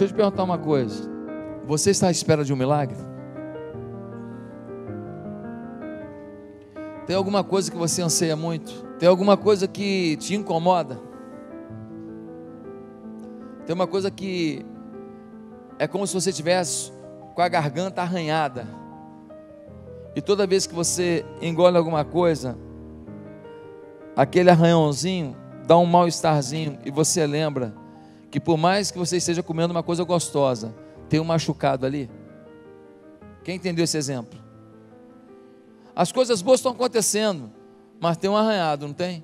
eu te perguntar uma coisa. Você está à espera de um milagre? Tem alguma coisa que você anseia muito? Tem alguma coisa que te incomoda? Tem uma coisa que é como se você estivesse com a garganta arranhada, e toda vez que você engole alguma coisa, aquele arranhãozinho dá um mal-estarzinho, e você lembra que por mais que você esteja comendo uma coisa gostosa, tem um machucado ali. Quem entendeu esse exemplo? As coisas boas estão acontecendo, mas tem um arranhado, não tem?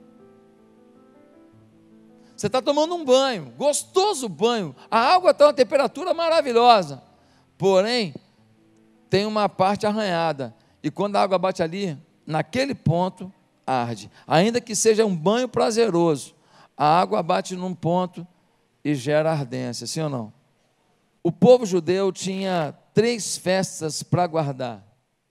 Você está tomando um banho, gostoso banho, a água está uma temperatura maravilhosa, porém, tem uma parte arranhada, e quando a água bate ali, naquele ponto, arde. Ainda que seja um banho prazeroso, a água bate num ponto e gera ardência, sim ou não? O povo judeu tinha 3 festas para guardar: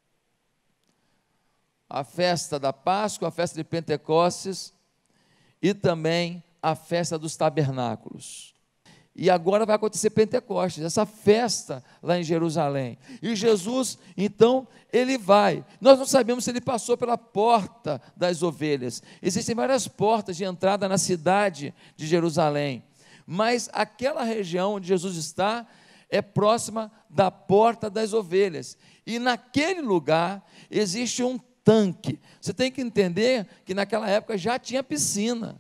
a festa da Páscoa, a festa de Pentecostes e também a festa dos tabernáculos. E agora vai acontecer Pentecostes, essa festa lá em Jerusalém. E Jesus, então, ele vai. Nós não sabemos se ele passou pela porta das ovelhas. Existem várias portas de entrada na cidade de Jerusalém, mas aquela região onde Jesus está é próxima da porta das ovelhas. E naquele lugar existe um tanque. Você tem que entender que naquela época já tinha piscina.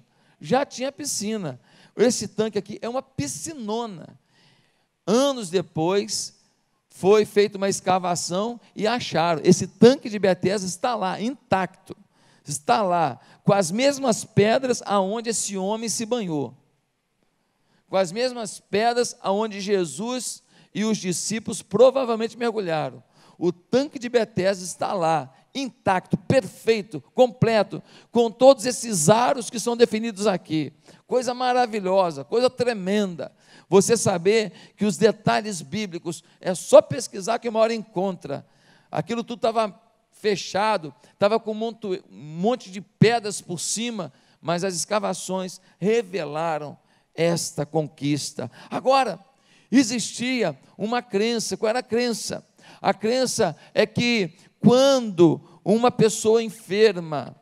Esse tanque aqui é uma piscinona. Anos depois, foi feita uma escavação e acharam. Esse tanque de Betesda está lá, intacto. Está lá, com as mesmas pedras aonde esse homem se banhou. Com as mesmas pedras aonde Jesus e os discípulos provavelmente mergulharam. O tanque de Betesda está lá, intacto, perfeito, completo, com todos esses aros que são definidos aqui. Coisa maravilhosa, coisa tremenda. Você saber que os detalhes bíblicos, é só pesquisar que uma hora encontra. Aquilo tudo estava fechado, estava com um monte de pedras por cima, mas as escavações revelaram esta conquista. Agora, existia uma crença. Qual era a crença? A crença é que quando uma pessoa enferma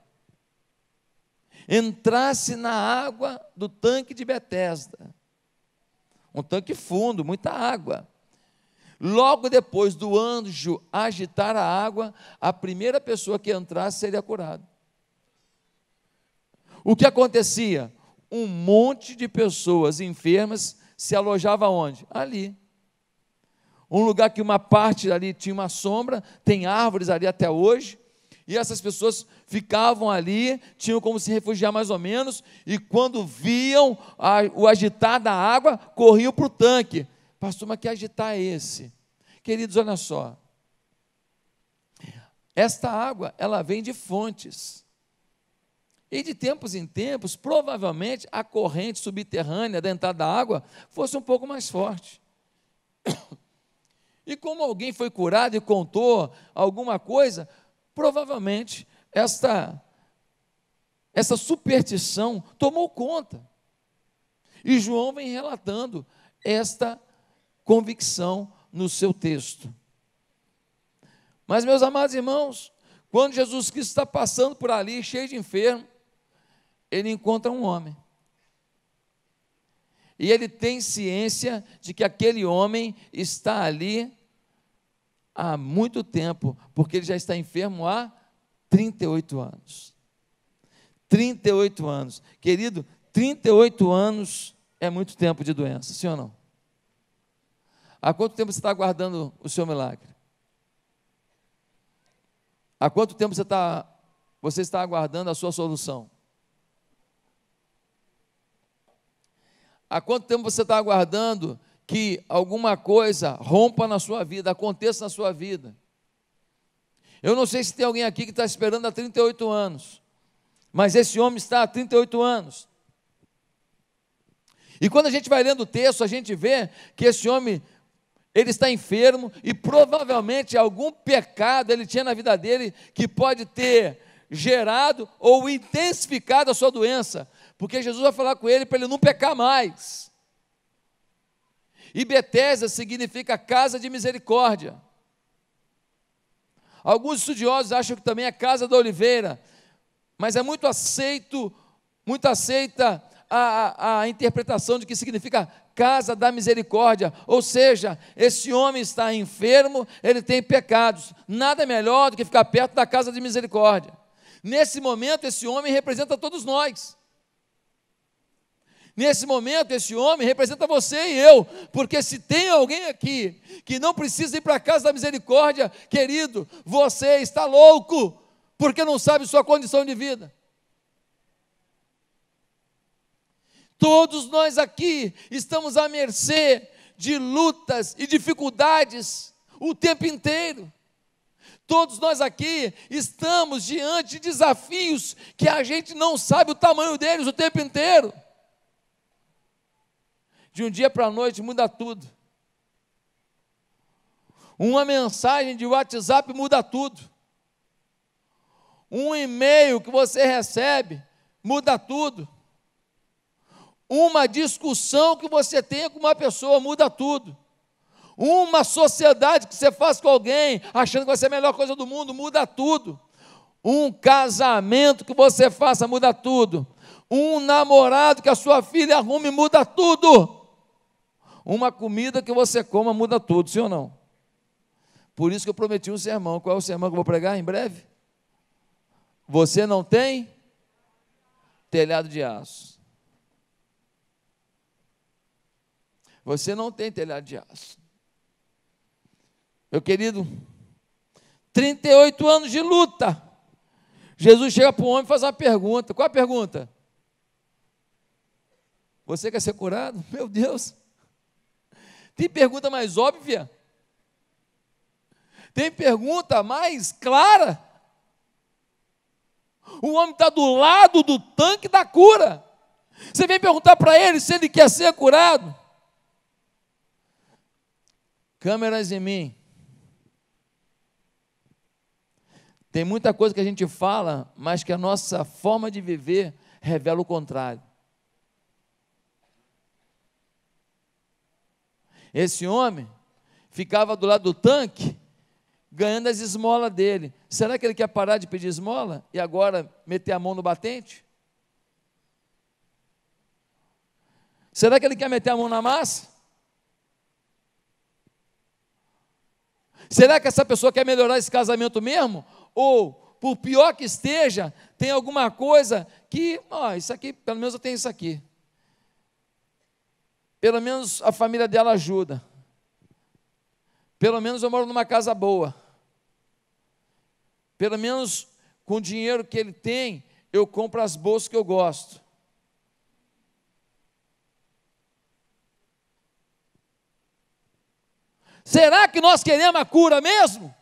entrasse na água do tanque de Betesda, um tanque fundo, muita água, logo depois do anjo agitar a água, a primeira pessoa que entrasse seria curada. O que acontecia? Um monte de pessoas enfermas se alojava onde? Ali. Um lugar que uma parte ali tinha uma sombra, tem árvores ali até hoje, e essas pessoas ficavam ali, tinham como se refugiar mais ou menos, e quando viam o agitar da água, corriam para o tanque. Pastor, mas que agitar é esse? Queridos, olha só, esta água, ela vem de fontes, e de tempos em tempos, provavelmente, a corrente subterrânea da entrada da água fosse um pouco mais forte. E como alguém foi curado e contou alguma coisa, provavelmente essa superstição tomou conta. E João vem relatando esta convicção no seu texto. Mas, meus amados irmãos, quando Jesus Cristo está passando por ali, cheio de enfermo, ele encontra um homem. E ele tem ciência de que aquele homem está ali há muito tempo, porque ele já está enfermo há 38 anos. 38 anos. Querido, 38 anos é muito tempo de doença, sim ou não? Há quanto tempo você está aguardando o seu milagre? Há quanto tempo você está aguardando a sua solução? Há quanto tempo você está aguardando que alguma coisa rompa na sua vida, aconteça na sua vida? Eu não sei se tem alguém aqui que está esperando há 38 anos, mas esse homem está há 38 anos. E quando a gente vai lendo o texto, a gente vê que esse homem, ele está enfermo, e provavelmente algum pecado ele tinha na vida dele, que pode ter gerado ou intensificado a sua doença, porque Jesus vai falar com ele para ele não pecar mais. E Betesda significa casa de misericórdia. Alguns estudiosos acham que também é casa da oliveira, mas é muito aceita a interpretação de que significa casa da misericórdia, ou seja, esse homem está enfermo, ele tem pecados, nada melhor do que ficar perto da casa de misericórdia. Nesse momento, esse homem representa todos nós. Nesse momento, esse homem representa você e eu, porque se tem alguém aqui que não precisa ir para a casa da misericórdia, querido, você está louco, porque não sabe sua condição de vida. Todos nós aqui estamos à mercê de lutas e dificuldades o tempo inteiro. Todos nós aqui estamos diante de desafios que a gente não sabe o tamanho deles o tempo inteiro. De um dia para a noite muda tudo. Uma mensagem de WhatsApp muda tudo. Um e-mail que você recebe muda tudo. Uma discussão que você tenha com uma pessoa muda tudo. Uma sociedade que você faz com alguém, achando que vai ser a melhor coisa do mundo, muda tudo. Um casamento que você faça, muda tudo. Um namorado que a sua filha arrume, muda tudo. Uma comida que você coma, muda tudo, sim ou não? Por isso que eu prometi um sermão. Qual é o sermão que eu vou pregar em breve? Você não tem telhado de aço. Você não tem telhado de aço. Meu querido, 38 anos de luta. Jesus chega para o homem e faz uma pergunta. Qual a pergunta? Você quer ser curado? Meu Deus. Tem pergunta mais óbvia? Tem pergunta mais clara? O homem está do lado do tanque da cura. Você vem perguntar para ele se ele quer ser curado? Câmeras em mim. Tem muita coisa que a gente fala, mas que a nossa forma de viver revela o contrário. Esse homem ficava do lado do tanque, ganhando as esmolas dele. Será que ele quer parar de pedir esmola e agora meter a mão no batente? Será que ele quer meter a mão na massa? Será que essa pessoa quer melhorar esse casamento mesmo? Ou, por pior que esteja, tem alguma coisa que, isso aqui, pelo menos eu tenho isso aqui. Pelo menos a família dela ajuda. Pelo menos eu moro numa casa boa. Pelo menos com o dinheiro que ele tem, eu compro as bolsas que eu gosto. Será que nós queremos a cura mesmo?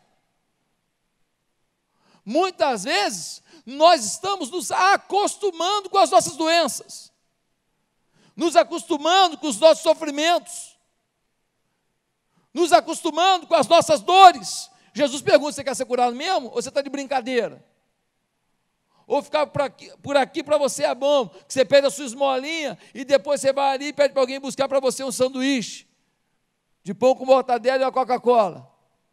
Muitas vezes, nós estamos nos acostumando com as nossas doenças, nos acostumando com os nossos sofrimentos, nos acostumando com as nossas dores. Jesus pergunta: você quer ser curado mesmo? Ou você está de brincadeira? Ou ficar por aqui para você é bom, que você pede a sua esmolinha e depois você vai ali e pede para alguém buscar para você um sanduíche de pão com mortadela e uma Coca-Cola.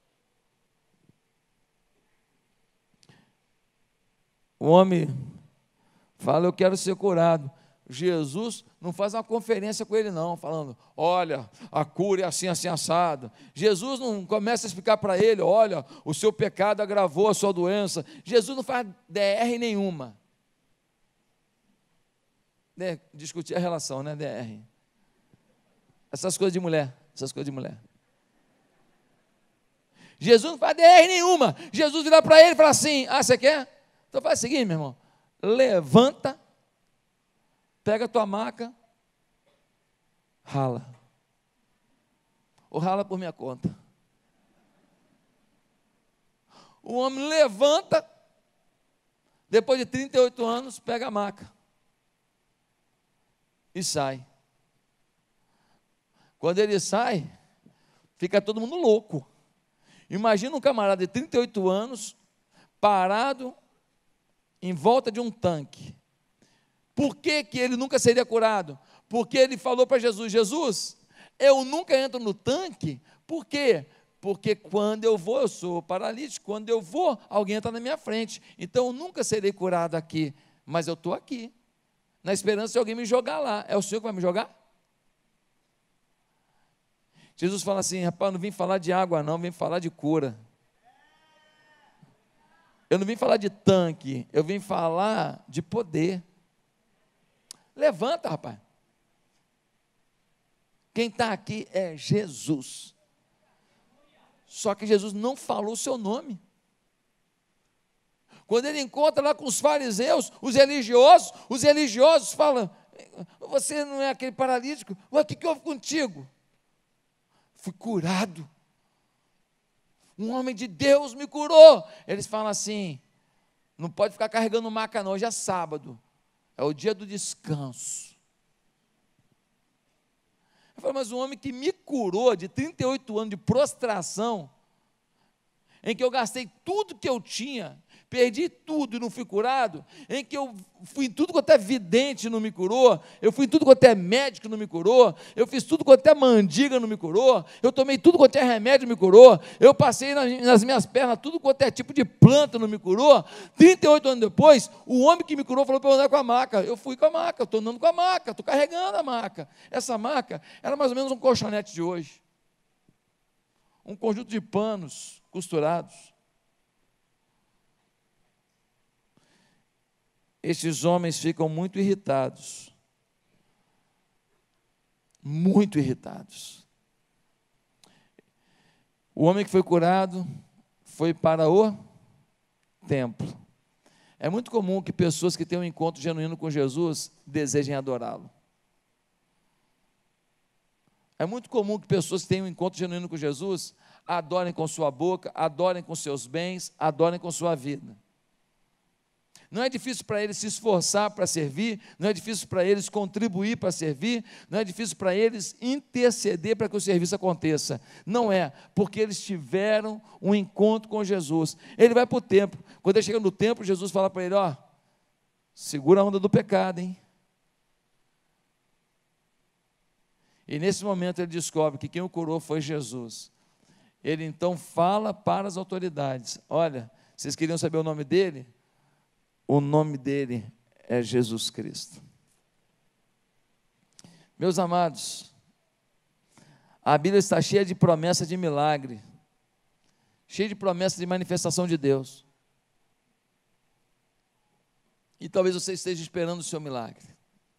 O homem fala: eu quero ser curado. Jesus não faz uma conferência com ele não, falando: olha, a cura é assim, assim, assado. Jesus não começa a explicar para ele: olha, o seu pecado agravou a sua doença. Jesus não faz DR nenhuma. Discutir a relação, né, DR. Essas coisas de mulher. Jesus não faz DR nenhuma. Jesus vira para ele e fala assim: você quer? Então faz o seguinte, meu irmão, levanta, pega a tua maca, rala, ou rala por minha conta. O homem levanta, depois de 38 anos, pega a maca e sai. Quando ele sai, fica todo mundo louco. Imagina um camarada de 38 anos, parado em volta de um tanque. Por que ele nunca seria curado? Porque ele falou para Jesus: Jesus, Eu nunca entro no tanque, por quê? Porque quando eu vou, eu sou paralítico, quando eu vou, alguém está na minha frente. Então eu nunca serei curado aqui, mas eu estou aqui, na esperança de alguém me jogar lá. É o Senhor que vai me jogar? Jesus fala assim: rapaz, não vim falar de água não, vim falar de cura. Eu não vim falar de tanque, eu vim falar de poder. Levanta, rapaz. Quem está aqui é Jesus. Só que Jesus não falou o seu nome. Quando ele encontra lá com os fariseus, os religiosos falam: você não é aquele paralítico? O que houve contigo? Fui curado. Um homem de Deus me curou. Eles falam assim: não pode ficar carregando maca não, hoje é sábado, é o dia do descanso. Eu falo: mas um homem que me curou de 38 anos de prostração, em que eu gastei tudo que eu tinha, perdi tudo e não fui curado, em que eu fui em tudo quanto é vidente e não me curou, eu fui em tudo quanto é médico e não me curou, eu fiz tudo quanto é mandiga e não me curou, eu tomei tudo quanto é remédio e não me curou, eu passei nas minhas pernas tudo quanto é tipo de planta e não me curou. 38 anos depois, o homem que me curou falou para eu andar com a maca. Eu fui com a maca, eu estou andando com a maca, estou carregando a maca. Essa maca era mais ou menos um colchonete de hoje, um conjunto de panos costurados. Estes homens ficam muito irritados. Muito irritados. O homem que foi curado foi para o templo. É muito comum que pessoas que têm um encontro genuíno com Jesus desejem adorá-lo. É muito comum que pessoas que têm um encontro genuíno com Jesus adorem com sua boca, adorem com seus bens, adorem com sua vida. Não é difícil para eles se esforçar para servir, não é difícil para eles contribuir para servir, não é difícil para eles interceder para que o serviço aconteça. Não é, porque eles tiveram um encontro com Jesus. Ele vai para o templo. Quando ele chega no templo, Jesus fala para ele: ó, segura a onda do pecado, hein? E nesse momento ele descobre que quem o curou foi Jesus. Ele então fala para as autoridades: olha, vocês queriam saber o nome dele? O nome dele é Jesus Cristo. Meus amados, a Bíblia está cheia de promessa de milagre, cheia de promessa de manifestação de Deus. E talvez você esteja esperando o seu milagre,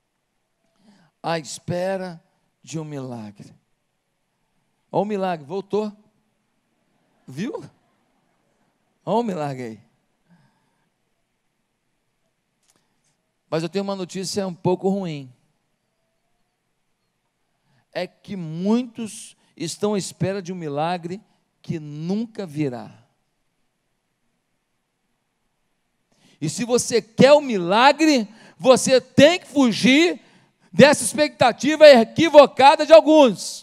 à espera de um milagre. Olha o milagre, voltou. Viu? Olha o milagre aí. Mas eu tenho uma notícia um pouco ruim. É que muitos estão à espera de um milagre que nunca virá. E se você quer o milagre, você tem que fugir dessa expectativa equivocada de alguns.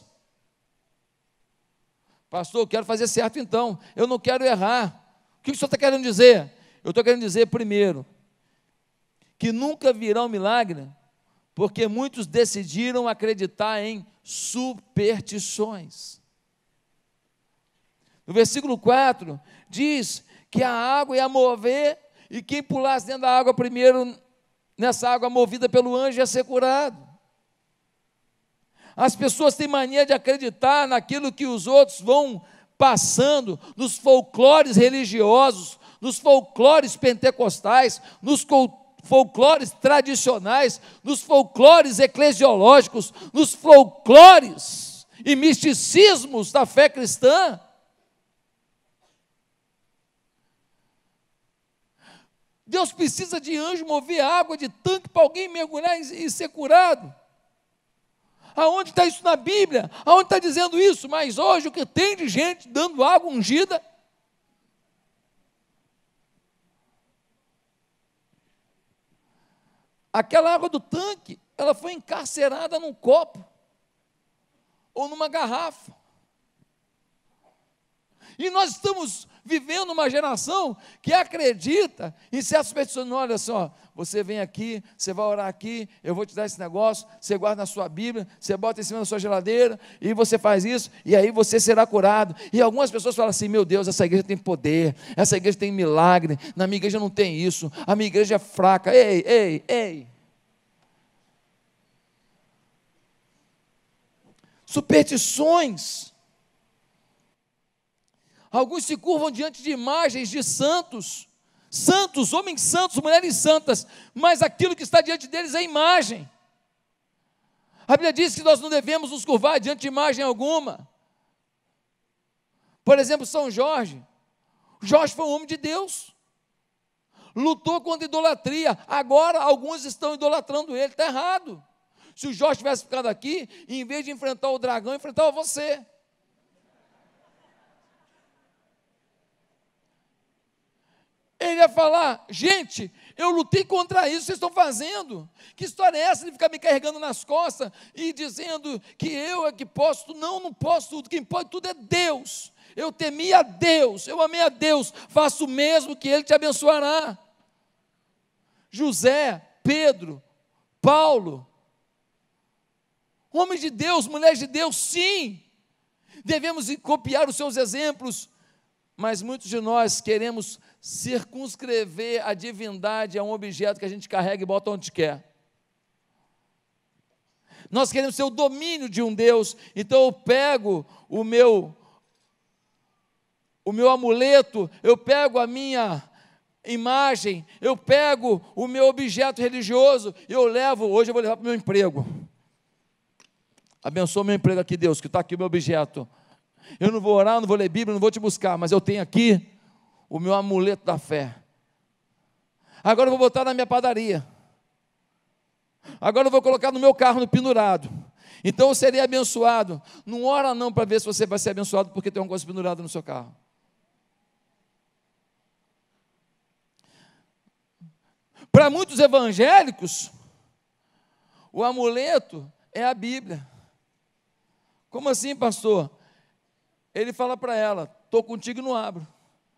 Pastor, eu quero fazer certo então, eu não quero errar. O que o senhor está querendo dizer? Eu estou querendo dizer, primeiro, que nunca virá um milagre, porque muitos decidiram acreditar em superstições. No versículo 4, diz que a água ia mover, e quem pulasse dentro da água primeiro, nessa água movida pelo anjo, ia ser curado. As pessoas têm mania de acreditar naquilo que os outros vão passando, nos folclores religiosos, nos folclores pentecostais, nos folclores tradicionais, nos folclores eclesiológicos, nos folclores e misticismos da fé cristã. Deus precisa de anjo mover água de tanque para alguém mergulhar e ser curado. Aonde está isso na Bíblia? Aonde está dizendo isso? Mas hoje o que tem de gente dando água ungida? Aquela água do tanque, ela foi encarcerada num copo ou numa garrafa. E nós estamos vivendo uma geração que acredita em certas pessoas. Não, olha só, você vem aqui, você vai orar aqui, eu vou te dar esse negócio, você guarda na sua Bíblia, você bota em cima da sua geladeira, e você faz isso, e aí você será curado. E algumas pessoas falam assim: meu Deus, essa igreja tem poder, essa igreja tem milagre, na minha igreja não tem isso, a minha igreja é fraca. Ei. Superstições. Alguns se curvam diante de imagens de santos, homens santos, mulheres santas, mas aquilo que está diante deles é imagem. A Bíblia diz que nós não devemos nos curvar diante de imagem alguma. Por exemplo, São Jorge. Jorge foi um homem de Deus, lutou contra a idolatria. Agora alguns estão idolatrando ele, está errado. Se o Jorge tivesse ficado aqui, em vez de enfrentar o dragão, enfrentava você. Ele ia falar: gente, eu lutei contra isso, vocês estão fazendo. Que história é essa de ficar me carregando nas costas e dizendo que eu é que posso tudo? Não posso tudo, quem pode tudo é Deus. Eu temi a Deus, eu amei a Deus, faço o mesmo que Ele te abençoará. José, Pedro, Paulo, homens de Deus, mulheres de Deus, sim, devemos copiar os seus exemplos, mas muitos de nós queremos circunscrever a divindade a um objeto que a gente carrega e bota onde quer. Nós queremos ser o domínio de um Deus, então eu pego o meu amuleto, eu pego a minha imagem, eu pego o meu objeto religioso, hoje eu vou levar para o meu emprego. Abençoa o meu emprego aqui, Deus, que está aqui o meu objeto. Eu não vou orar, não vou ler Bíblia, não vou te buscar, mas eu tenho aqui o meu amuleto da fé. Agora eu vou botar na minha padaria. Agora eu vou colocar no meu carro no pendurado. Então eu serei abençoado. Não ora não para ver se você vai ser abençoado porque tem uma coisa pendurada no seu carro. Para muitos evangélicos, o amuleto é a Bíblia. Como assim, pastor? Ele fala para ela: estou contigo e não abro.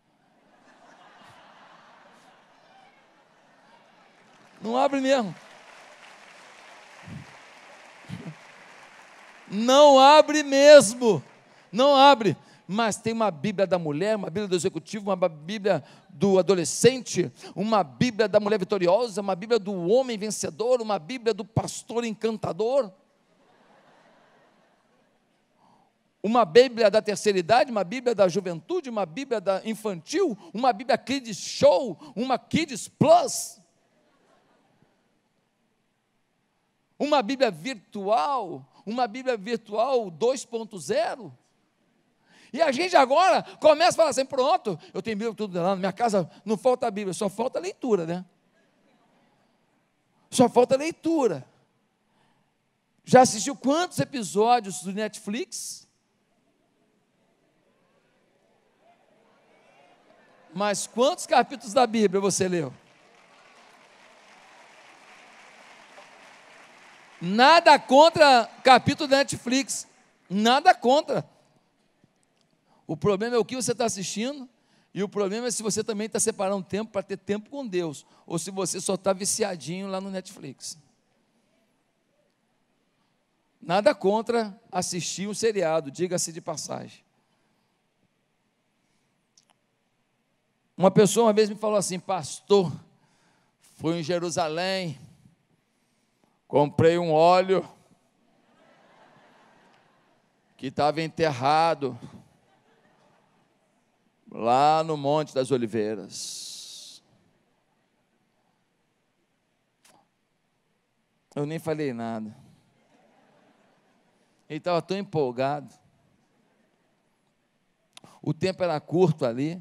Não abre mesmo. Não abre mesmo. Não abre. Mas tem uma Bíblia da mulher, uma Bíblia do executivo, uma Bíblia do adolescente, uma Bíblia da mulher vitoriosa, uma Bíblia do homem vencedor, uma Bíblia do pastor encantador, uma Bíblia da terceira idade, uma Bíblia da juventude, uma Bíblia da infantil, uma Bíblia Kids Show, uma Kids Plus, uma Bíblia virtual 2.0. E a gente agora começa a falar assim: pronto, eu tenho Bíblia tudo lá na minha casa, não falta a Bíblia, só falta a leitura, né? Só falta a leitura. Já assistiu quantos episódios do Netflix? Mas quantos capítulos da Bíblia você leu? Nada contra capítulo da Netflix, nada contra. O problema é o que você está assistindo, e o problema é se você também está separando tempo para ter tempo com Deus, ou se você só está viciadinho lá no Netflix. Nada contra assistir um seriado, diga-se de passagem. Uma pessoa uma vez me falou assim: pastor, fui em Jerusalém, comprei um óleo que estava enterrado lá no Monte das Oliveiras. Eu nem falei nada. Ele estava tão empolgado. O tempo era curto ali.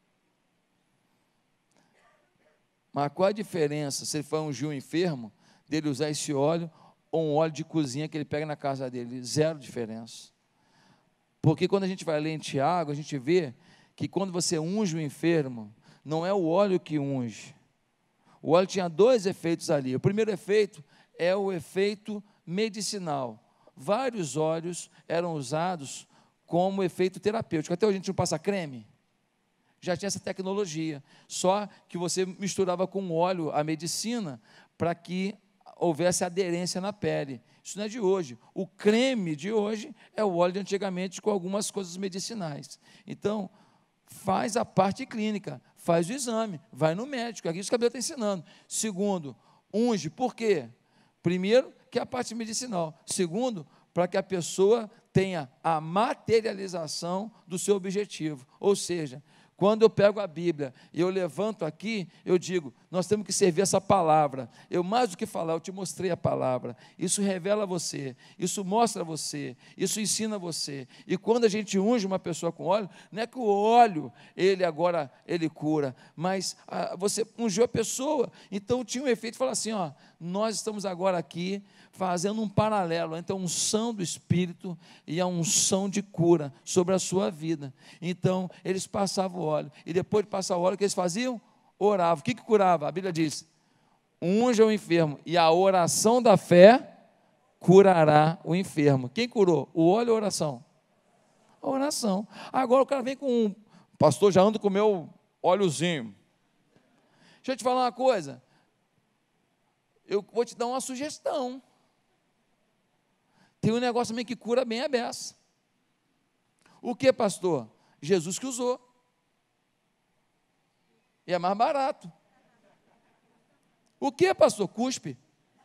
Mas qual a diferença se ele for ungir um enfermo, dele usar esse óleo, ou um óleo de cozinha que ele pega na casa dele? Zero diferença. Porque quando a gente vai ler em Tiago, a gente vê que quando você unge o enfermo, não é o óleo que unge. O óleo tinha dois efeitos ali. O primeiro efeito é o efeito medicinal. Vários óleos eram usados como efeito terapêutico. Até hoje a gente não passa creme. já tinha essa tecnologia, só que você misturava com óleo a medicina para que houvesse aderência na pele. Isso não é de hoje. O creme de hoje é o óleo de antigamente com algumas coisas medicinais. Então, faz a parte clínica, faz o exame, vai no médico, é isso que a Bíblia está ensinando. Segundo, unge, por quê? Primeiro, que é a parte medicinal. Segundo, para que a pessoa tenha a materialização do seu objetivo. Ou seja, quando eu pego a Bíblia e eu levanto aqui, eu digo, nós temos que servir essa palavra. Eu, mais do que falar, eu te mostrei a palavra. Isso revela você, isso mostra você, isso ensina você. E quando a gente unge uma pessoa com óleo, não é que o óleo, ele cura, mas você ungiu a pessoa. Então tinha um efeito, fala assim, ó, nós estamos agora aqui fazendo um paralelo entre a unção do Espírito e a unção de cura sobre a sua vida. Então, eles passavam o óleo, e depois de passar o óleo, o que eles faziam? Oravam. O que curava? A Bíblia diz, unja o enfermo, e a oração da fé curará o enfermo. Quem curou? O óleo ou a oração? A oração. Agora o cara vem com pastor, já ando com o meu óleozinho. Deixa eu te falar uma coisa, eu vou te dar uma sugestão. Tem um negócio também que cura bem a beça. O que, pastor? Jesus que usou. E é mais barato. O que, pastor? Cuspe.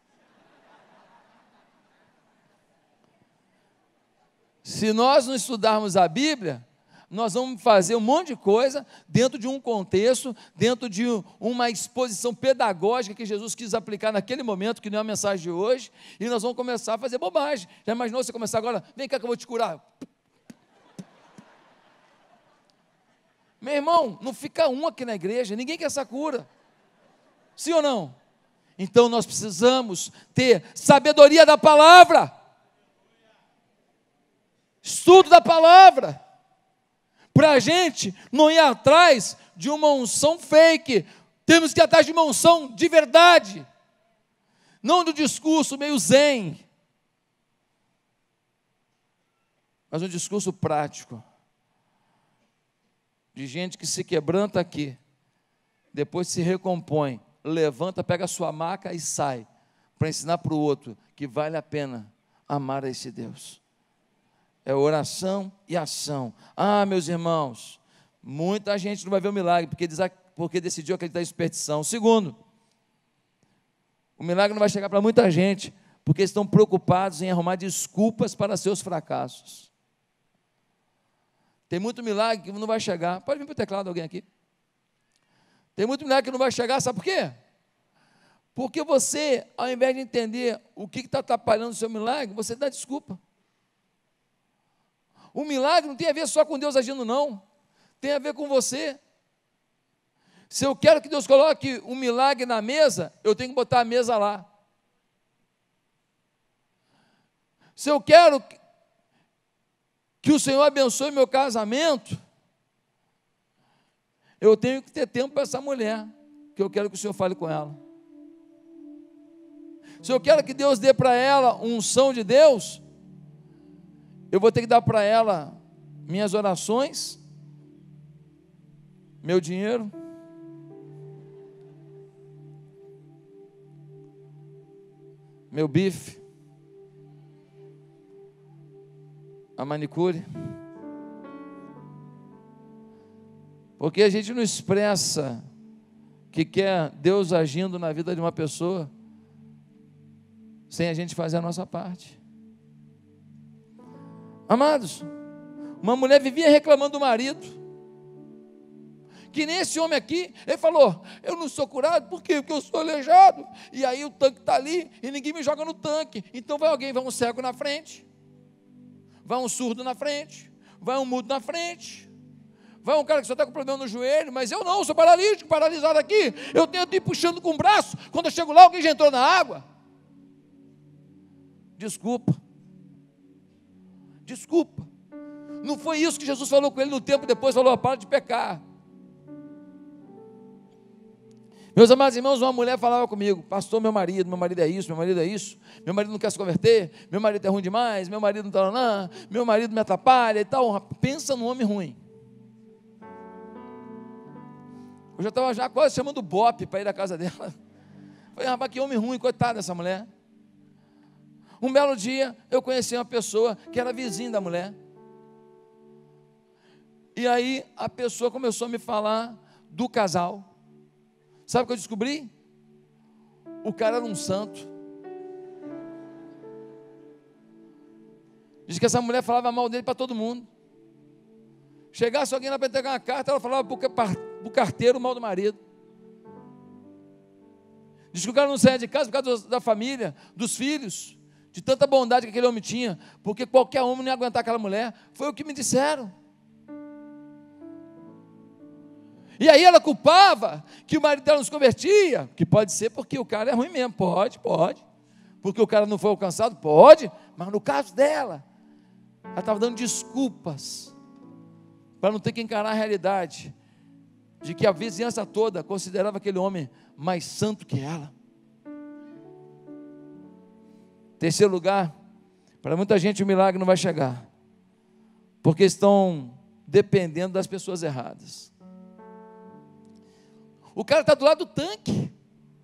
Se nós não estudarmos a Bíblia, nós vamos fazer um monte de coisa dentro de um contexto, dentro de uma exposição pedagógica que Jesus quis aplicar naquele momento, que não é a mensagem de hoje, e nós vamos começar a fazer bobagem. Já imaginou você começar agora? Vem cá que eu vou te curar. Meu irmão, não fica um aqui na igreja, ninguém quer essa cura. Sim ou não? Então nós precisamos ter sabedoria da palavra, estudo da palavra, para a gente não ir atrás de uma unção fake. Temos que ir atrás de uma unção de verdade, não do discurso meio zen, mas um discurso prático, de gente que se quebranta aqui, depois se recompõe, levanta, pega a sua maca e sai, para ensinar para o outro que vale a pena amar a esse Deus. É oração e ação. Ah, meus irmãos, muita gente não vai ver o milagre, porque decidiu acreditar em superstição. Segundo, o milagre não vai chegar para muita gente, porque estão preocupados em arrumar desculpas para seus fracassos. Tem muito milagre que não vai chegar. Pode vir para o teclado alguém aqui. Tem muito milagre que não vai chegar, sabe por quê? Porque você, ao invés de entender o que está atrapalhando o seu milagre, você dá desculpa. O milagre não tem a ver só com Deus agindo, não. Tem a ver com você. Se eu quero que Deus coloque um milagre na mesa, eu tenho que botar a mesa lá. Se eu quero que o Senhor abençoe meu casamento, eu tenho que ter tempo para essa mulher, que eu quero que o Senhor fale com ela. Se eu quero que Deus dê para ela unção de Deus, eu vou ter que dar para ela minhas orações, meu dinheiro, meu bife, a manicure. Porque a gente não expressa que quer Deus agindo na vida de uma pessoa sem a gente fazer a nossa parte. Amados, uma mulher vivia reclamando do marido, que nem esse homem aqui. Ele falou, eu não sou curado, por quê? Porque eu sou aleijado, e aí o tanque está ali, e ninguém me joga no tanque. Então vai um cego na frente, vai um surdo na frente, vai um mudo na frente, vai um cara que só está com problema no joelho, mas eu não, sou paralítico, paralisado aqui, eu tento ir puxando com o braço, quando eu chego lá, alguém já entrou na água. Desculpa, não foi isso que Jesus falou com ele no tempo depois, falou, para de pecar. Meus amados irmãos, uma mulher falava comigo, pastor, meu marido é isso, meu marido não quer se converter, meu marido é ruim demais, meu marido não está lá, meu marido me atrapalha e tal. Pensa num homem ruim. Eu já estava já quase chamando o Bope para ir da casa dela. Falei, rapaz, que homem ruim, coitada dessa mulher. Um belo dia, eu conheci uma pessoa que era vizinha da mulher. E aí, a pessoa começou a me falar do casal. Sabe o que eu descobri? O cara era um santo. Diz que essa mulher falava mal dele para todo mundo. Chegasse alguém lá para entregar uma carta, ela falava para o carteiro o mal do marido. Diz que o cara não saía de casa por causa da família, dos filhos, de tanta bondade que aquele homem tinha, porque qualquer homem não ia aguentar aquela mulher. Foi o que me disseram. E aí ela culpava que o marido dela não se convertia, que pode ser porque o cara é ruim mesmo, pode, porque o cara não foi alcançado, pode, mas no caso dela, ela estava dando desculpas, para não ter que encarar a realidade, de que a vizinhança toda considerava aquele homem mais santo que ela. Terceiro lugar, para muita gente o milagre não vai chegar, porque estão dependendo das pessoas erradas. O cara está do lado do tanque,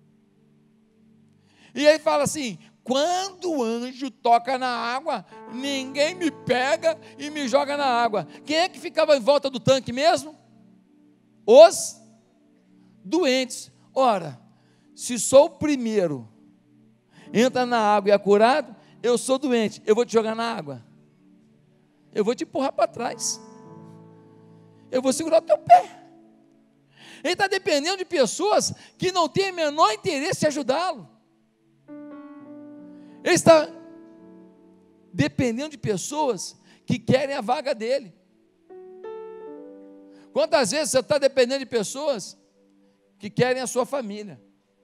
e aí fala assim, quando o anjo toca na água, ninguém me pega e me joga na água. Quem é que ficava em volta do tanque mesmo? Os doentes. Ora, se sou o primeiro, entra na água e é curado, eu sou doente, eu vou te jogar na água, eu vou te empurrar para trás, eu vou segurar o teu pé. Ele está dependendo de pessoas que não têm o menor interesse em ajudá-lo. Ele está dependendo de pessoas que querem a vaga dele. Quantas vezes você está dependendo de pessoas que querem a sua família,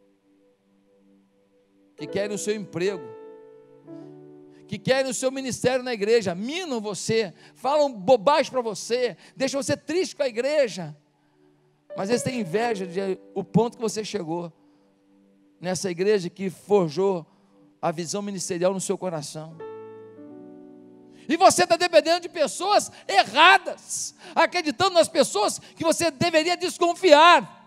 que querem o seu emprego, que querem o seu ministério na igreja, minam você, falam bobagem para você, deixam você triste com a igreja, mas eles têm inveja do ponto que você chegou, nessa igreja que forjou a visão ministerial no seu coração. E você está dependendo de pessoas erradas, acreditando nas pessoas que você deveria desconfiar.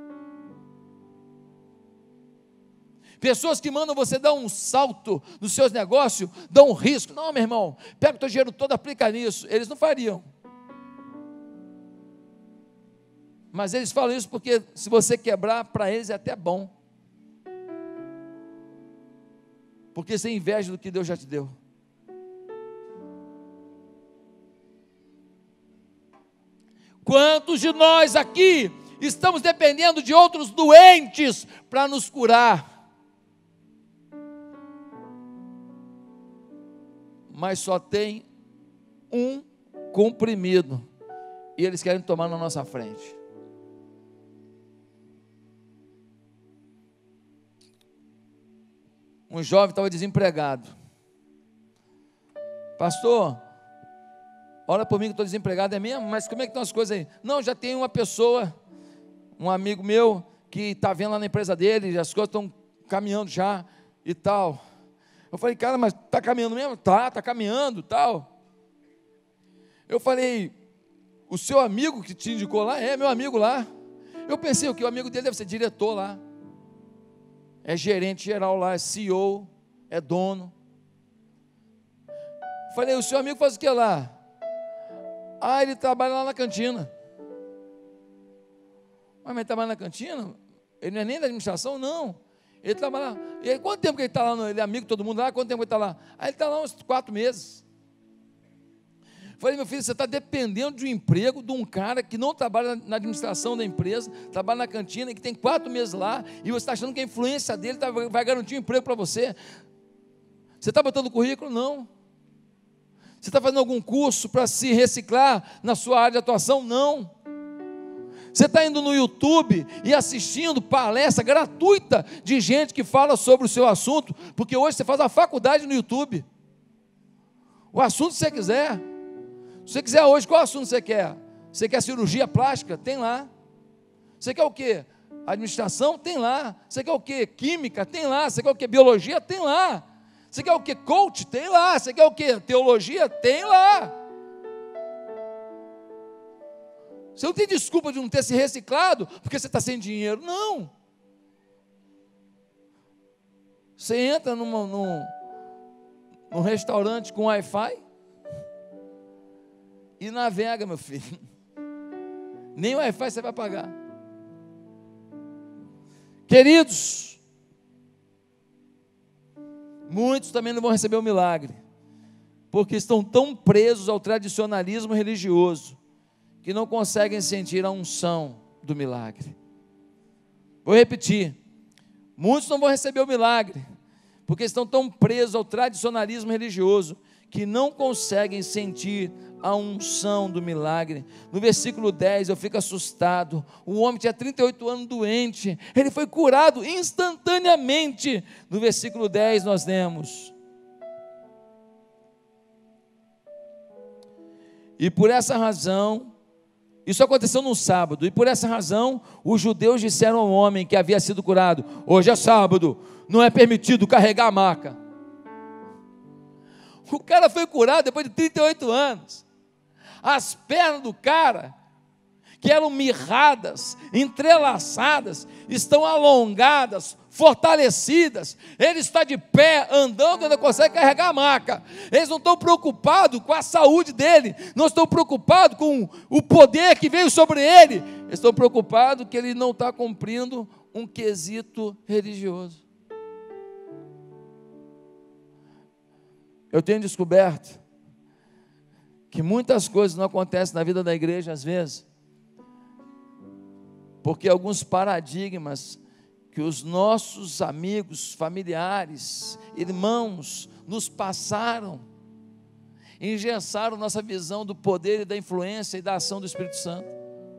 Pessoas que mandam você dar um salto nos seus negócios, dão um risco. Não, meu irmão, pega o teu dinheiro todo, aplica nisso. Eles não fariam. Mas eles falam isso porque se você quebrar, para eles é até bom. Porque você tem inveja do que Deus já te deu. Quantos de nós aqui estamos dependendo de outros doentes para nos curar? Mas só tem um comprimido e eles querem tomar na nossa frente. Um jovem estava desempregado. Pastor, ora por mim que estou desempregado, é mesmo? Mas como é que estão as coisas aí? Não, já tem uma pessoa, um amigo meu, que está vendo lá na empresa dele, as coisas estão caminhando já e tal. Eu falei, cara, mas está caminhando mesmo? Está caminhando e tal. Eu falei, o seu amigo que te indicou lá? É, meu amigo lá. Eu pensei, o amigo dele deve ser diretor lá. É gerente geral lá, é CEO, é dono. Falei, o seu amigo faz o que lá? Ah, ele trabalha lá na cantina. Mas ele trabalha na cantina? Ele não é nem da administração? Não. Ele trabalha lá. E aí, quanto tempo que ele está lá? Ele é amigo de todo mundo lá? Quanto tempo ele está lá? Aí ele está lá uns 4 meses. Falei, meu filho, você está dependendo de um emprego de um cara que não trabalha na administração da empresa, trabalha na cantina, que tem 4 meses lá, e você está achando que a influência dele vai garantir um emprego para você. Você está botando currículo? Não. Você está fazendo algum curso para se reciclar na sua área de atuação? Não. Você está indo no YouTube e assistindo palestra gratuita de gente que fala sobre o seu assunto, porque hoje você faz a faculdade no YouTube. O assunto que você quiser. Se você quiser hoje, qual assunto você quer? Você quer cirurgia plástica? Tem lá. Você quer o quê? Administração? Tem lá. Você quer o quê? Química? Tem lá. Você quer o quê? Biologia? Tem lá. Você quer o quê? Coach? Tem lá. Você quer o quê? Teologia? Tem lá. Você não tem desculpa de não ter se reciclado porque você está sem dinheiro. Não. Você entra num restaurante com Wi-Fi e navega, meu filho. Nem o Wi-Fi você vai pagar. Queridos, muitos também não vão receber o milagre, porque estão tão presos ao tradicionalismo religioso, que não conseguem sentir a unção do milagre. Vou repetir, muitos não vão receber o milagre, porque estão tão presos ao tradicionalismo religioso, que não conseguem sentir a unção do milagre. No versículo 10 eu fico assustado. O homem tinha 38 anos doente, ele foi curado instantaneamente. No versículo 10 nós lemos: e por essa razão, isso aconteceu num sábado, e por essa razão os judeus disseram ao homem que havia sido curado: hoje é sábado, não é permitido carregar a maca. O cara foi curado depois de 38 anos. As pernas do cara, que eram mirradas, entrelaçadas, estão alongadas, fortalecidas. Ele está de pé, andando, ainda consegue carregar a maca. Eles não estão preocupados com a saúde dele, não estão preocupados com o poder que veio sobre ele. Eles estão preocupados que ele não está cumprindo um quesito religioso. Eu tenho descoberto que muitas coisas não acontecem na vida da igreja às vezes, porque alguns paradigmas que os nossos amigos, familiares, irmãos nos passaram, engessaram nossa visão do poder e da influência e da ação do Espírito Santo.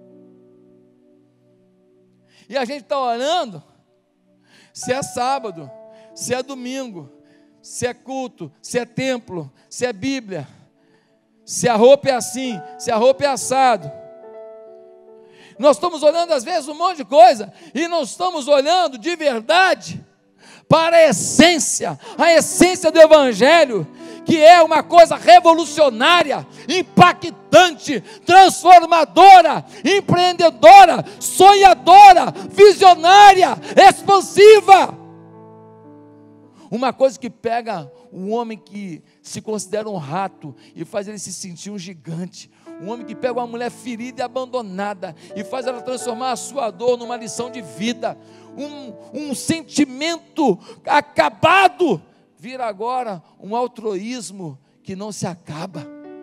E a gente está orando, se é sábado, se é domingo, se é culto, se é templo, se é Bíblia, se a roupa é assim, se a roupa é assado. Nós estamos olhando às vezes um monte de coisa, e não estamos olhando de verdade para a essência do Evangelho, que é uma coisa revolucionária, impactante, transformadora, empreendedora, sonhadora, visionária, expansiva. Uma coisa que pega um homem que se considera um rato e faz ele se sentir um gigante. Um homem que pega uma mulher ferida e abandonada e faz ela transformar a sua dor numa lição de vida. Um sentimento acabado vira agora um altruísmo que não se acaba.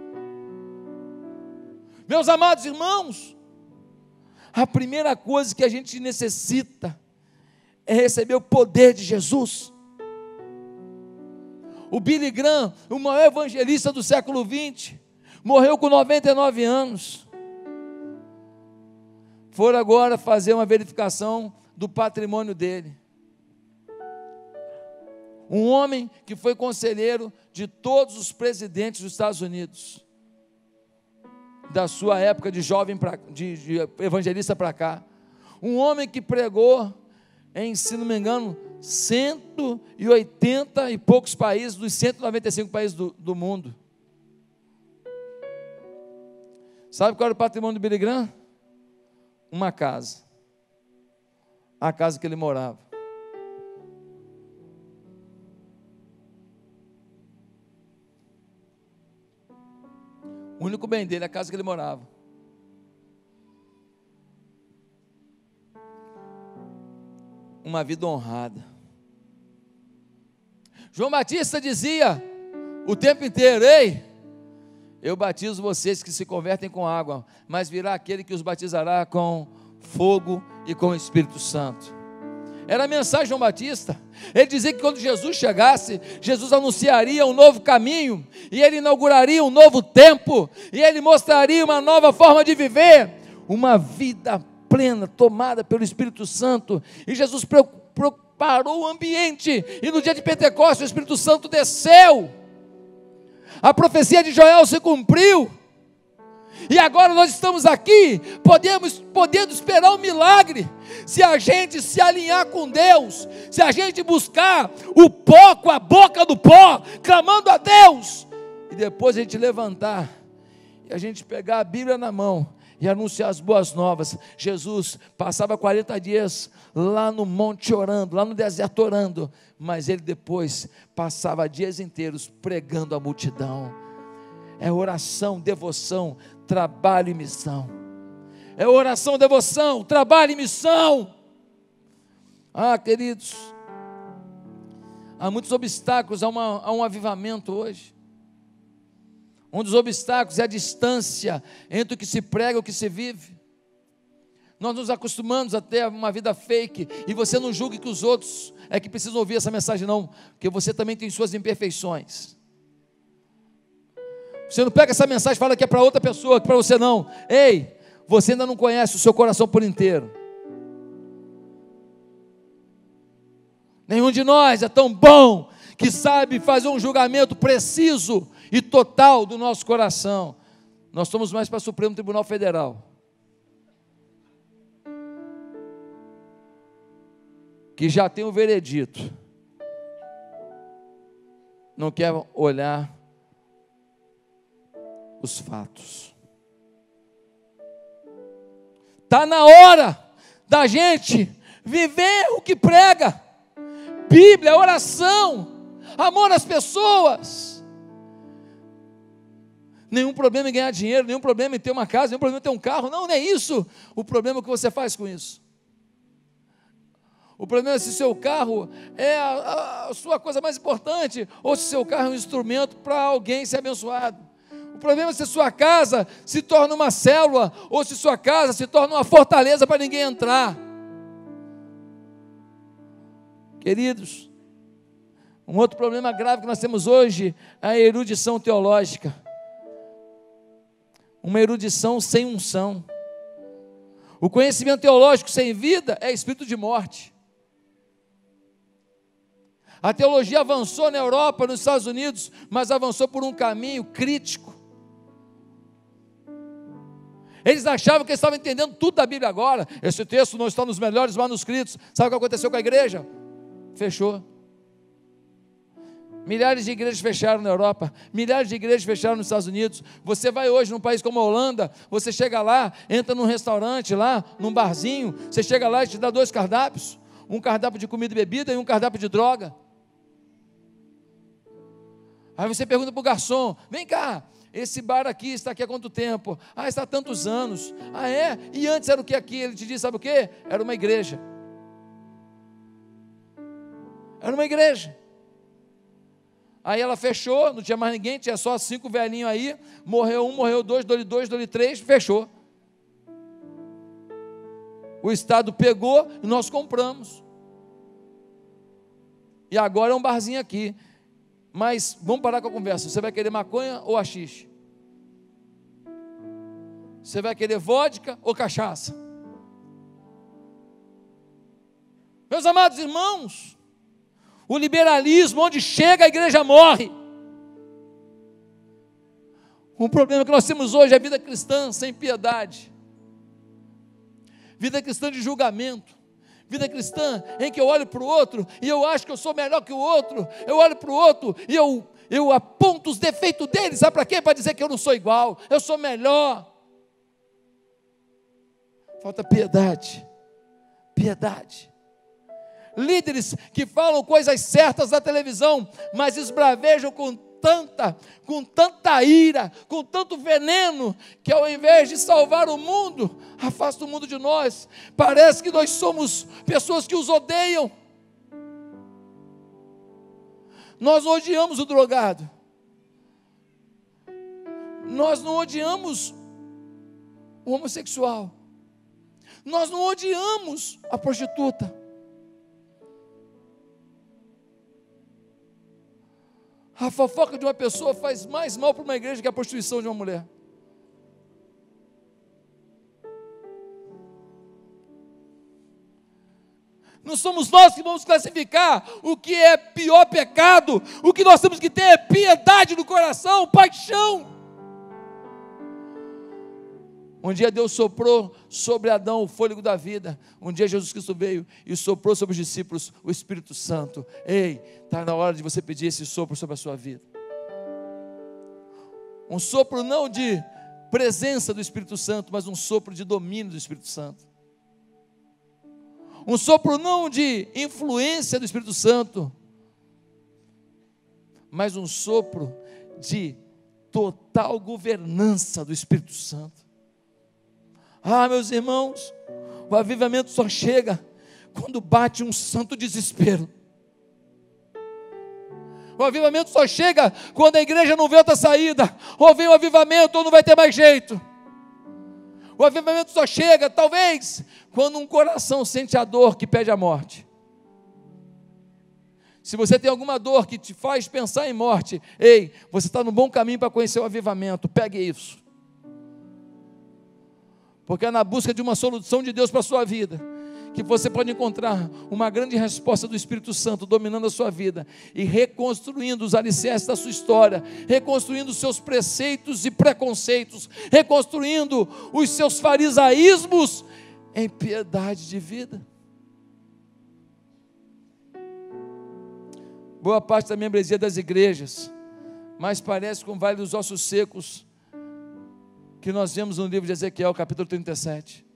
Meus amados irmãos, a primeira coisa que a gente necessita é receber o poder de Jesus. O Billy Graham, o maior evangelista do século 20, morreu com 99 anos. Foram agora fazer uma verificação do patrimônio dele. Um homem que foi conselheiro de todos os presidentes dos Estados Unidos, da sua época de jovem, de evangelista para cá. Um homem que pregou em, se não me engano, 180 e poucos países, dos 195 países do mundo. Sabe qual era o patrimônio do Billy Graham? Uma casa. A casa que ele morava. O único bem dele é a casa que ele morava. Uma vida honrada. João Batista dizia o tempo inteiro: ei, eu batizo vocês que se convertem com água, mas virá aquele que os batizará com fogo e com o Espírito Santo. Era a mensagem de João Batista. Ele dizia que quando Jesus chegasse, Jesus anunciaria um novo caminho, e ele inauguraria um novo tempo, e ele mostraria uma nova forma de viver, uma vida plena, tomada pelo Espírito Santo. E Jesus preparou o ambiente, e no dia de Pentecostes o Espírito Santo desceu. A profecia de Joel se cumpriu, e agora nós estamos aqui, podendo esperar um milagre, se a gente se alinhar com Deus, se a gente buscar o pó com a boca do pó, clamando a Deus, e depois a gente levantar, e a gente pegar a Bíblia na mão, e anunciar as boas novas. Jesus passava 40 dias lá no monte orando, lá no deserto orando, mas ele depois passava dias inteiros pregando à multidão. É oração, devoção, trabalho e missão. É oração, devoção, trabalho e missão. Queridos, há muitos obstáculos a um avivamento hoje. Um dos obstáculos é a distância entre o que se prega e o que se vive. Nós nos acostumamos a ter uma vida fake, e você não julgue que os outros é que precisam ouvir essa mensagem, não, porque você também tem suas imperfeições. Você não pega essa mensagem e fala que é para outra pessoa, que para você não. Ei, você ainda não conhece o seu coração por inteiro. Nenhum de nós é tão bom que sabe fazer um julgamento preciso e total do nosso coração. Nós somos mais para o Supremo Tribunal Federal, que já tem o veredito, não quer olhar os fatos. Está na hora da gente viver o que prega. Bíblia, oração, amor às pessoas. Nenhum problema em ganhar dinheiro, nenhum problema em ter uma casa, nenhum problema em ter um carro. Não é isso. O problema é o que você faz com isso. O problema é se seu carro é a sua coisa mais importante, ou se seu carro é um instrumento para alguém ser abençoado. O problema é se sua casa se torna uma célula, ou se sua casa se torna uma fortaleza para ninguém entrar. Queridos, um outro problema grave que nós temos hoje é a erudição teológica. Uma erudição sem unção. O conhecimento teológico sem vida é espírito de morte. A teologia avançou na Europa, nos Estados Unidos, mas avançou por um caminho crítico. Eles achavam que eles estavam entendendo tudo da Bíblia agora. Esse texto não está nos melhores manuscritos. Sabe o que aconteceu com a igreja? Fechou. Milhares de igrejas fecharam na Europa, milhares de igrejas fecharam nos Estados Unidos. Você vai hoje num país como a Holanda, você chega lá, entra num restaurante lá, num barzinho, você chega lá e te dá 2 cardápios, um cardápio de comida e bebida e um cardápio de droga. Aí você pergunta para o garçom: vem cá, esse bar aqui está aqui há quanto tempo? Está há tantos anos. É? E antes era o que aqui? Ele te diz, sabe o que? Era uma igreja. Era uma igreja. Aí ela fechou, não tinha mais ninguém, tinha só 5 velhinhos aí, morreu um, morreu 2, dole 3, fechou. O Estado pegou e nós compramos. E agora é um barzinho aqui. Mas vamos parar com a conversa. Você vai querer maconha ou haxixe? Você vai querer vodka ou cachaça? Meus amados irmãos, o liberalismo, onde chega a igreja morre. O problema que nós temos hoje é a vida cristã sem piedade, vida cristã de julgamento, vida cristã em que eu olho para o outro e eu acho que eu sou melhor que o outro. Eu olho para o outro e eu aponto os defeitos dele. Sabe para quê? Para dizer que eu não sou igual, eu sou melhor. Falta piedade. Piedade. Líderes que falam coisas certas na televisão, mas esbravejam com tanta ira, com tanto veneno, que ao invés de salvar o mundo, afasta o mundo de nós. Parece que nós somos pessoas que os odeiam. Nós não odiamos o drogado, nós não odiamos o homossexual, nós não odiamos a prostituta. A fofoca de uma pessoa faz mais mal para uma igreja que a prostituição de uma mulher. Não somos nós que vamos classificar o que é pior pecado. O que nós temos que ter é piedade no coração, paixão. Um dia Deus soprou sobre Adão o fôlego da vida. Um dia Jesus Cristo veio e soprou sobre os discípulos o Espírito Santo. Ei, está na hora de você pedir esse sopro sobre a sua vida. Um sopro não de presença do Espírito Santo, mas um sopro de domínio do Espírito Santo. Um sopro não de influência do Espírito Santo, mas um sopro de total governança do Espírito Santo. Ah, meus irmãos, o avivamento só chega quando bate um santo desespero. O avivamento só chega quando a igreja não vê outra saída, ou vem o avivamento ou não vai ter mais jeito. O avivamento só chega, talvez, quando um coração sente a dor que pede a morte. Se você tem alguma dor que te faz pensar em morte, ei, você está no bom caminho para conhecer o avivamento, pegue isso. Porque é na busca de uma solução de Deus para a sua vida, que você pode encontrar uma grande resposta do Espírito Santo dominando a sua vida e reconstruindo os alicerces da sua história, reconstruindo os seus preceitos e preconceitos, reconstruindo os seus farisaísmos em piedade de vida. Boa parte da membresia das igrejas, mas parece com o Vale dos Ossos Secos, que nós vemos no livro de Ezequiel, capítulo 37.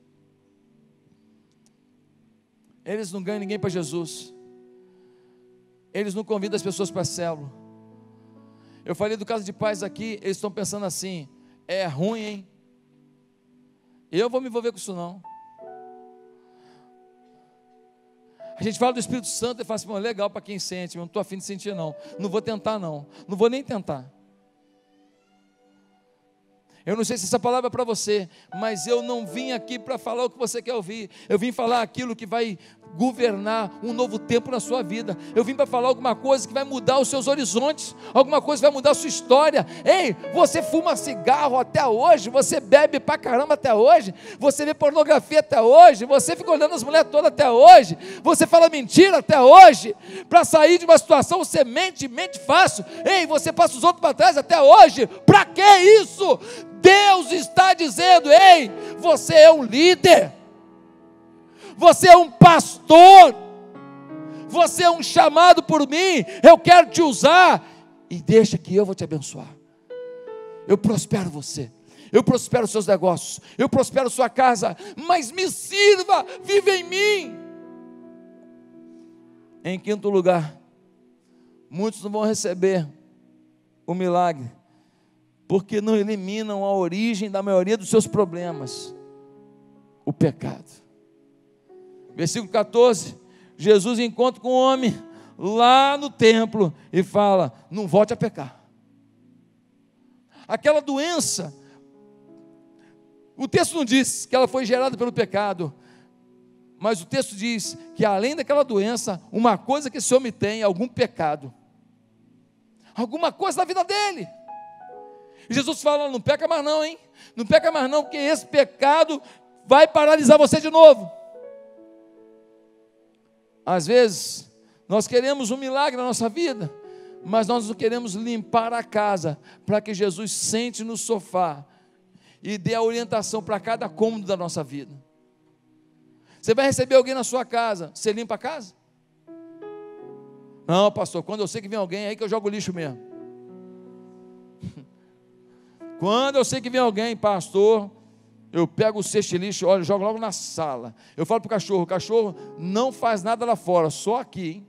Eles não ganham ninguém para Jesus. Eles não convidam as pessoas para a célula. Eu falei do caso de pais aqui, eles estão pensando assim, é ruim, hein? Eu vou me envolver com isso não. A gente fala do Espírito Santo e fala assim, legal para quem sente, mas não estou afim de sentir não. Não vou tentar não vou nem tentar. Eu não sei se essa palavra é para você, mas eu não vim aqui para falar o que você quer ouvir. Eu vim falar aquilo que vai governar um novo tempo na sua vida. Eu vim para falar alguma coisa que vai mudar os seus horizontes, alguma coisa que vai mudar a sua história. Ei, você fuma cigarro até hoje, você bebe pra caramba até hoje, você vê pornografia até hoje, você fica olhando as mulheres todas até hoje, você fala mentira até hoje, para sair de uma situação você mente fácil. Ei, você passa os outros para trás até hoje. Para que isso? Deus está dizendo, ei, você é um líder, você é um pastor, você é um chamado por mim, eu quero te usar, e deixa que eu vou te abençoar. Eu prospero você, eu prospero os seus negócios, eu prospero sua casa, mas me sirva, vive em mim. Em quinto lugar, muitos não vão receber o milagre, porque não eliminam a origem da maioria dos seus problemas, o pecado. Versículo 14, Jesus encontra com um homem lá no templo e fala, não volte a pecar. Aquela doença, o texto não diz que ela foi gerada pelo pecado, mas o texto diz que além daquela doença, uma coisa que esse homem tem, algum pecado, alguma coisa na vida dele. E Jesus fala, não peca mais não, hein? Não peca mais não, porque esse pecado vai paralisar você de novo. Às vezes, nós queremos um milagre na nossa vida, mas nós não queremos limpar a casa, para que Jesus sente no sofá e dê a orientação para cada cômodo da nossa vida. Você vai receber alguém na sua casa, você limpa a casa? Não, pastor, quando eu sei que vem alguém, é aí que eu jogo lixo mesmo. Quando eu sei que vem alguém, pastor, eu pego o cesto de lixo, olha, jogo logo na sala. Eu falo para o cachorro não faz nada lá fora, só aqui, hein?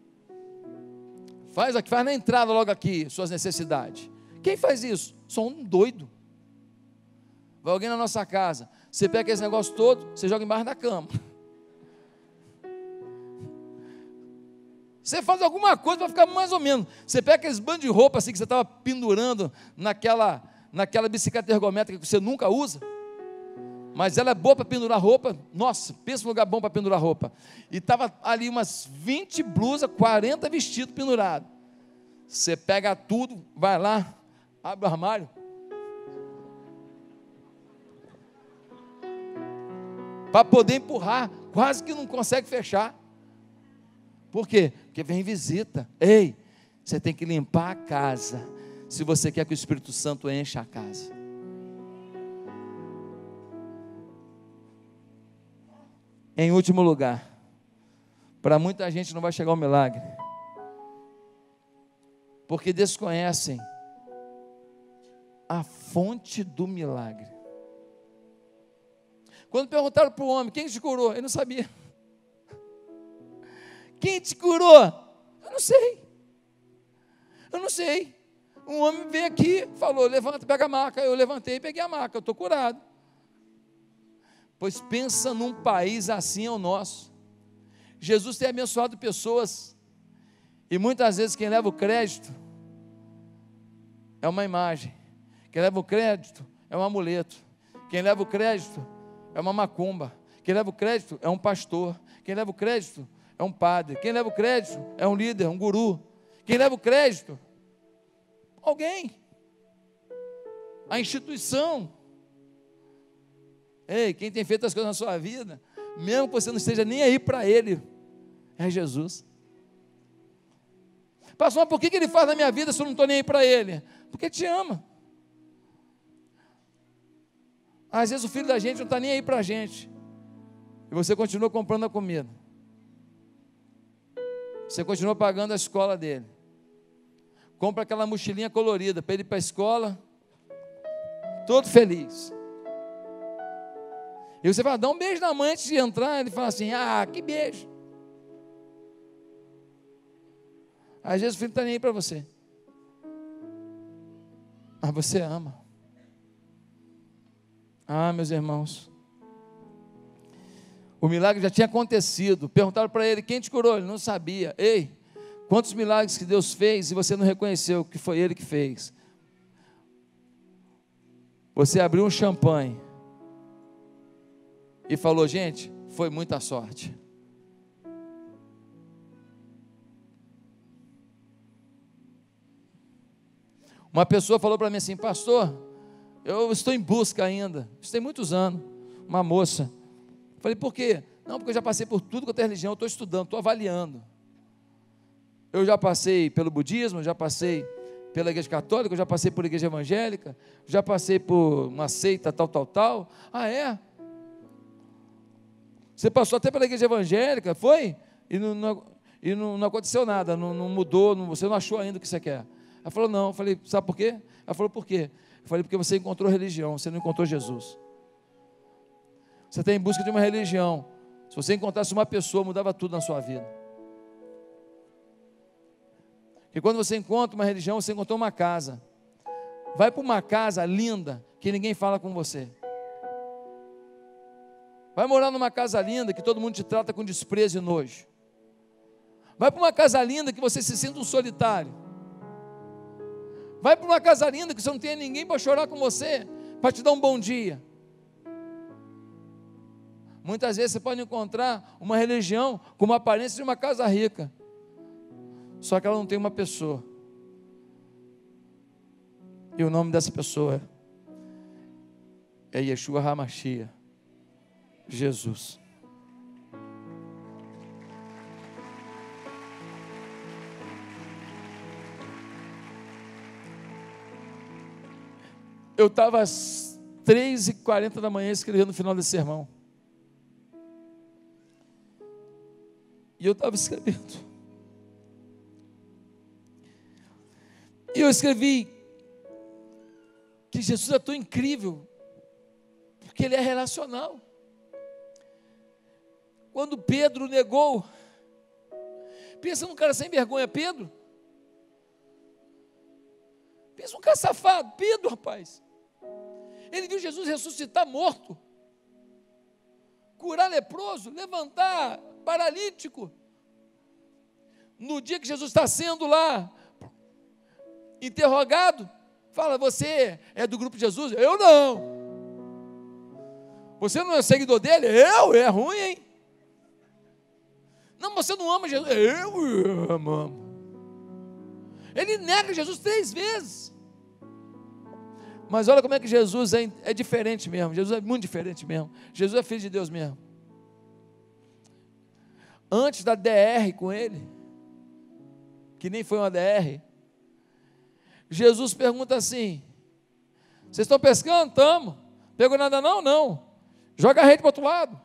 Faz aqui, faz na entrada logo aqui, suas necessidades. Quem faz isso? Só um doido. Vai alguém na nossa casa, você pega esse negócio todo, você joga embaixo da cama. Você faz alguma coisa para ficar mais ou menos. Você pega aqueles bandos de roupa assim que você estava pendurando naquela bicicleta ergométrica que você nunca usa, mas ela é boa para pendurar roupa. Nossa, pensa num lugar bom para pendurar roupa. E estava ali umas 20 blusas, 40 vestidos pendurados. Você pega tudo, vai lá, abre o armário, para poder empurrar, quase que não consegue fechar. Por quê? Porque vem visita. Ei, você tem que limpar a casa, se você quer que o Espírito Santo encha a casa. Em último lugar, para muita gente não vai chegar o milagre, porque desconhecem a fonte do milagre. Quando perguntaram para o homem, quem te curou? Ele não sabia. Quem te curou? Eu não sei. Eu não sei. Um homem veio aqui, falou, levanta, pega a maca. Eu levantei e peguei a maca, eu estou curado. Pois pensa num país assim é o nosso. Jesus tem abençoado pessoas, e muitas vezes quem leva o crédito é uma imagem, quem leva o crédito é um amuleto, quem leva o crédito é uma macumba, quem leva o crédito é um pastor, quem leva o crédito é um padre, quem leva o crédito é um líder, um guru, quem leva o crédito, alguém, a instituição. Ei, quem tem feito as coisas na sua vida, mesmo que você não esteja nem aí para Ele, é Jesus. Pastor, mas por que Ele faz na minha vida se eu não estou nem aí para Ele? Porque te ama. Às vezes o filho da gente não está nem aí para a gente, e você continua comprando a comida, você continua pagando a escola dele, compra aquela mochilinha colorida para ele ir para a escola, todo feliz. E você vai dar um beijo na mãe antes de entrar, ele fala assim, que beijo. Às vezes o filho não está nem aí para você, mas você ama. Meus irmãos, o milagre já tinha acontecido. Perguntaram para ele, quem te curou? Ele não sabia. Ei, quantos milagres que Deus fez e você não reconheceu que foi Ele que fez? Você abriu um champanhe e falou, gente, foi muita sorte. Uma pessoa falou para mim assim, pastor, eu estou em busca ainda, isso tem muitos anos, uma moça. Falei, por quê? Não, porque eu já passei por tudo quanto é religião, eu estou estudando, estou avaliando. Eu já passei pelo budismo, já passei pela igreja católica, eu já passei por igreja evangélica, já passei por uma seita tal. É? Você passou até pela igreja evangélica, foi? E não aconteceu nada, não mudou, você não achou ainda o que você quer. Ela falou, não. Eu falei, sabe por quê? Ela falou, por quê? Eu falei, porque você encontrou religião, você não encontrou Jesus. Você está em busca de uma religião. Se você encontrasse uma pessoa, mudava tudo na sua vida. E quando você encontra uma religião, você encontrou uma casa. Vai para uma casa linda, que ninguém fala com você. Vai morar numa casa linda, que todo mundo te trata com desprezo e nojo. Vai para uma casa linda, que você se sinta um solitário. Vai para uma casa linda, que você não tenha ninguém para chorar com você, para te dar um bom dia. Muitas vezes você pode encontrar uma religião com uma aparência de uma casa rica, só que ela não tem uma pessoa, e o nome dessa pessoa é Yeshua HaMashiach, Jesus. Eu estava às 3h40 da manhã escrevendo o final desse sermão. E eu estava escrevendo. E eu escrevi que Jesus é tão incrível, porque Ele é relacional. Quando Pedro negou, pensa num cara sem vergonha, Pedro. Pensa num cara safado, Pedro, rapaz. Ele viu Jesus ressuscitar morto, curar leproso, levantar paralítico. No dia que Jesus está sendo lá interrogado, fala, você é do grupo de Jesus? Eu não. Você não é seguidor dele? É ruim, hein? Não, você não ama Jesus? Eu amo. Ele nega Jesus 3 vezes. Mas olha como é que Jesus é diferente mesmo. Jesus é muito diferente mesmo. Jesus é filho de Deus mesmo. Antes da DR com ele, que nem foi uma DR, Jesus pergunta assim, vocês estão pescando? Estamos. Pegou nada não? Não. Joga a rede para o outro lado.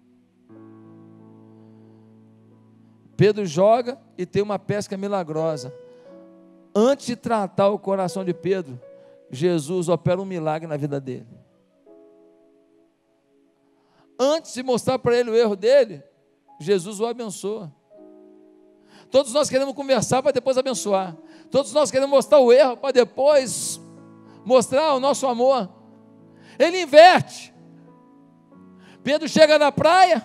Pedro joga e tem uma pesca milagrosa. Antes de tratar o coração de Pedro, Jesus opera um milagre na vida dele. Antes de mostrar para ele o erro dele, Jesus o abençoa. Todos nós queremos conversar para depois abençoar. Todos nós queremos mostrar o erro para depois mostrar o nosso amor. Ele inverte. Pedro chega na praia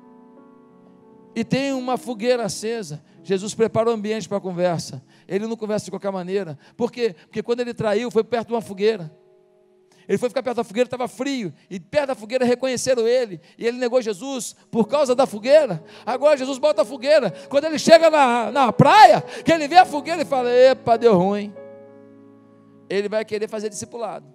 e tem uma fogueira acesa. Jesus prepara o ambiente para a conversa. Ele não conversa de qualquer maneira. Por quê? Porque quando ele traiu, foi perto de uma fogueira. Ele foi ficar perto da fogueira, estava frio, e perto da fogueira reconheceram ele, e ele negou Jesus por causa da fogueira. Agora Jesus bota a fogueira. Quando ele chega na praia, que ele vê a fogueira e fala: epa, deu ruim. Ele vai querer fazer discipulado.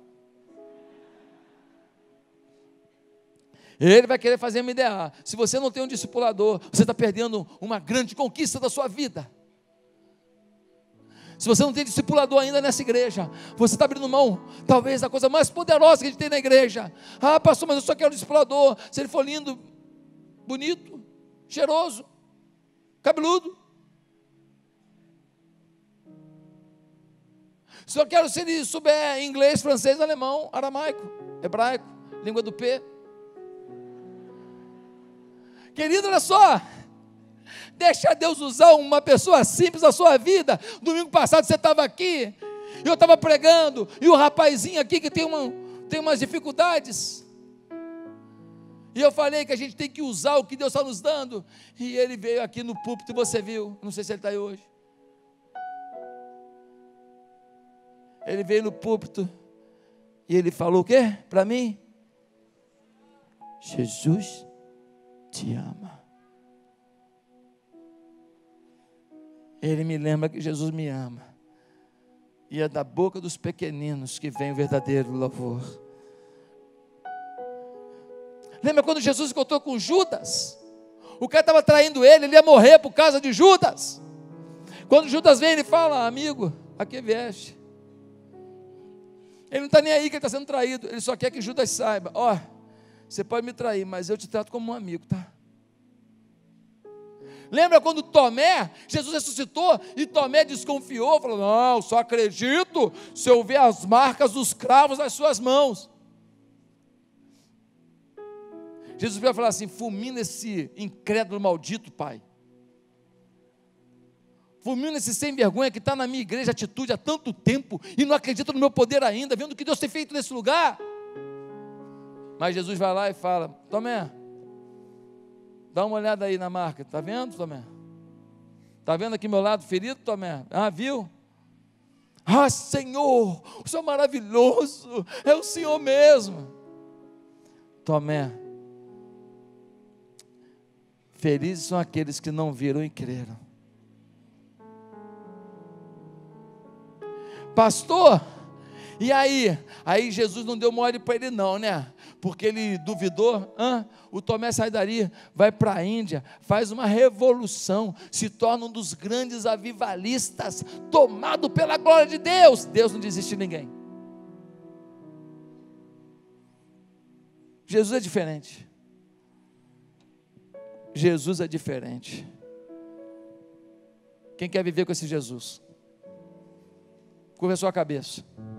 Ele vai querer fazer MDA. Se você não tem um discipulador, você está perdendo uma grande conquista da sua vida. Se você não tem discipulador ainda nessa igreja, você está abrindo mão, talvez, da coisa mais poderosa que a gente tem na igreja. Ah, pastor, mas eu só quero um discipulador. Se ele for lindo, bonito, cheiroso, cabeludo. Só quero se ele souber inglês, francês, alemão, aramaico, hebraico, língua do P. Querido, olha só. Deixa Deus usar uma pessoa simples na sua vida. Domingo passado você estava aqui, eu estava pregando, e o rapazinho aqui que tem umas dificuldades, e eu falei que a gente tem que usar o que Deus está nos dando, e ele veio aqui no púlpito, e você viu, não sei se ele está aí hoje, ele veio no púlpito, e ele falou o quê para mim? Jesus te ama. Ele me lembra que Jesus me ama. E é da boca dos pequeninos que vem o verdadeiro louvor. Lembra quando Jesus encontrou com Judas? O cara estava traindo ele ia morrer por causa de Judas. Quando Judas vem, ele fala: amigo, a que vieste? Ele não está nem aí que ele está sendo traído. Ele só quer que Judas saiba: ó, você pode me trair, mas eu te trato como um amigo, tá? Lembra quando Tomé, Jesus ressuscitou, e Tomé desconfiou, falou: não, só acredito se eu ver as marcas dos cravos nas suas mãos. Jesus veio falar assim: fulmina esse incrédulo maldito, pai. Fulmina esse sem vergonha que está na minha igreja atitude há tanto tempo, e não acredita no meu poder ainda, vendo o que Deus tem feito nesse lugar. Mas Jesus vai lá e fala: Tomé, dá uma olhada aí na marca, está vendo, Tomé? Está vendo aqui meu lado ferido, Tomé? Ah, viu? Ah, Senhor, o Senhor é maravilhoso, é o Senhor mesmo. Tomé, felizes são aqueles que não viram e creram. Pastor, e aí? Aí Jesus não deu mole para ele não, né? Porque ele duvidou. O Tomé sai dali, vai para a Índia, faz uma revolução, se torna um dos grandes avivalistas, tomado pela glória de Deus. Deus não desiste de ninguém. Jesus é diferente. Jesus é diferente. Quem quer viver com esse Jesus? Curva a sua cabeça.